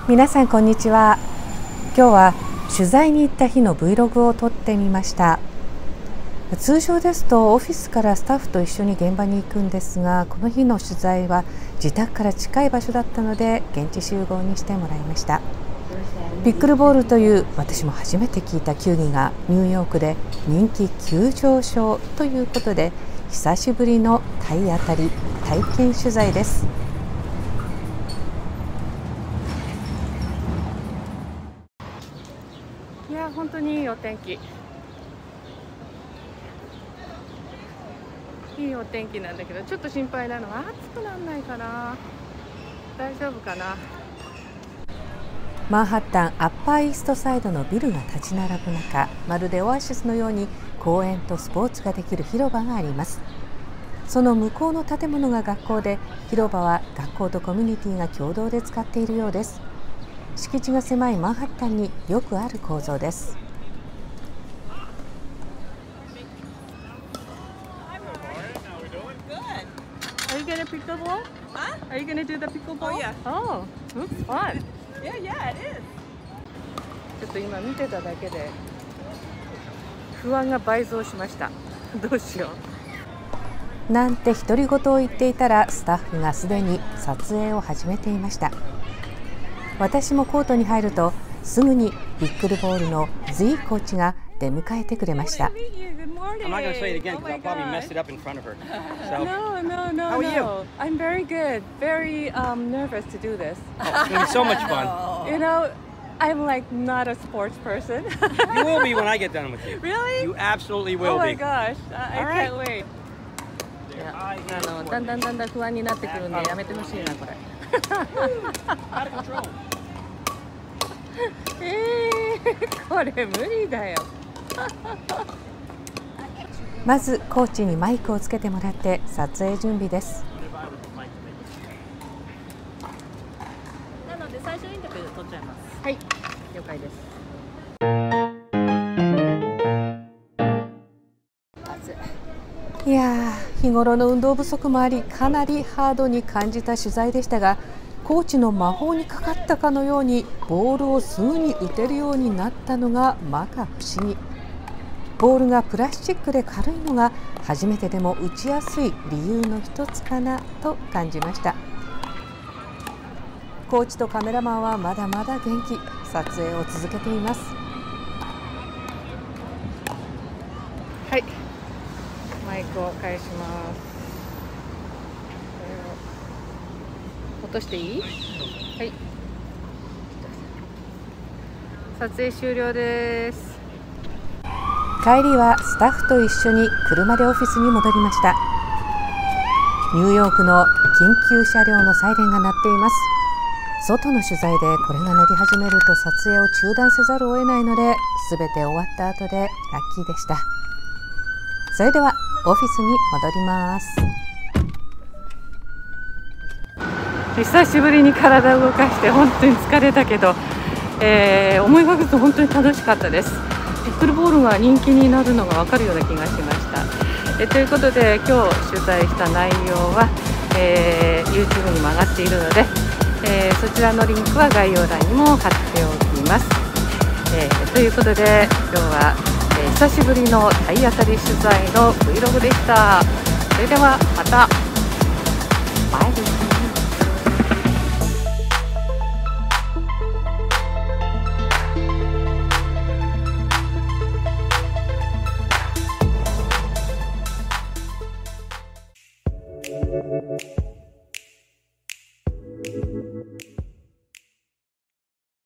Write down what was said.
皆さんこんにちは。今日は取材に行った日の Vlog を撮ってみました。通常ですとオフィスからスタッフと一緒に現場に行くんですが、この日の取材は自宅から近い場所だったので現地集合にしてもらいました。ピックルボールという私も初めて聞いた球技がニューヨークで人気急上昇ということで、久しぶりの体当たり体験取材です。いや本当にいいお天気、いいお天気なんだけど、ちょっと心配なのは暑くならないかな。大丈夫かな。マンハッタンアッパーイーストサイドのビルが立ち並ぶ中、まるでオアシスのように公園とスポーツができる広場があります。その向こうの建物が学校で、広場は学校とコミュニティが共同で使っているようです。敷地が狭いマンハッタンによくある構造です。Are you gonna pickleball? Huh? Are you gonna do the pickleball? Oh yeah. Oh, looks fun. Yeah, yeah, it is. ちょっと今見てただけで不安が倍増しました。どうしよう。なんて独り言を言っていたら、スタッフがすでに撮影を始めていました。私もコートに入るとすぐにピックルボールの Z コーチが出迎えてくれました。 I'm not going to say it again because I'll probably mess it up in front of her. So, No. How are you? I'm very good. Very nervous to do this. oh, it's going to be so much fun. You know, I'm like not a sports person. You will be when I get done with you. Really? You absolutely will Oh my be. gosh, I can't wait. だんだん不安になってくるんでやめてほしいなこれ。 Out of control. これ無理だよ。まずコーチにマイクをつけてもらって撮影準備です。 なので最初インタビュー取っちゃいます。 はい、了解です。いやー、日頃の運動不足もあり、かなりハードに感じた取材でしたが、コーチの魔法にかかったかのようにボールをすぐに打てるようになったのが摩訶不思議。ボールがプラスチックで軽いのが初めてでも打ちやすい理由の一つかなと感じました。コーチとカメラマンはまだまだ元気、撮影を続けています。はい、マイクを返します。落としていい？はい。撮影終了です。帰りはスタッフと一緒に車でオフィスに戻りました。ニューヨークの緊急車両のサイレンが鳴っています。外の取材でこれが鳴り始めると撮影を中断せざるを得ないので、全て終わった後でラッキーでした。それではオフィスに戻ります。久しぶりに体を動かして本当に疲れたけど、思いがけず本当に楽しかったです。ピックルボールが人気になるのが分かるような気がしました。ということで今日取材した内容は、YouTube にも上がっているので、そちらのリンクは概要欄にも貼っておきます。ということで今日は、久しぶりの体当たり取材の Vlog でした。それではまた。バイバイ。